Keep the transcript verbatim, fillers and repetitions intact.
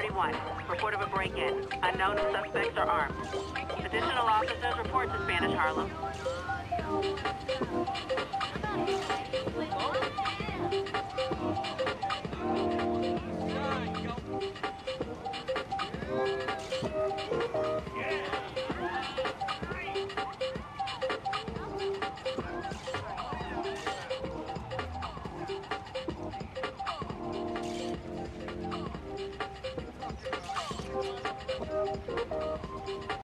thirty-one. Report of a break-in. Unknown suspects are armed. Additional officers report to Spanish Harlem.